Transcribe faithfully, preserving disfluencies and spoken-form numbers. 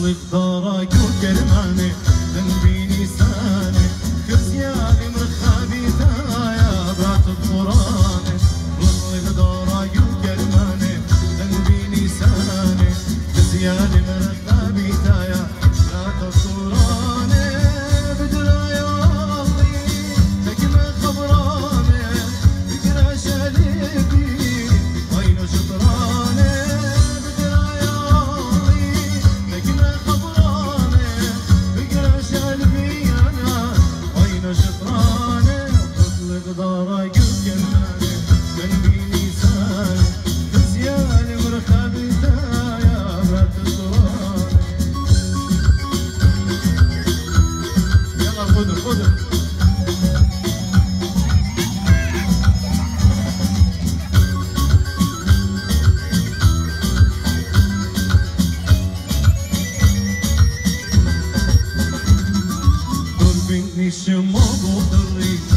طلق دارك وكرماني تنبيني ساني كرسياني مرخابي تايا برات القراني طلق دارك وكرماني تنبيني ساني كرسياني مرخابي تايا برات القراني بدرايا والله تكمل خبراني بكرا شالبي وين شطراني بدرايا والله تكمل خبراني بكرا شالبي انا وين شطراني تطلق دارك وكرماني تنبيني ساني كرسياني مرخابي تايا برات القراني يلا خذوا خذوا قلبي نشمو ضري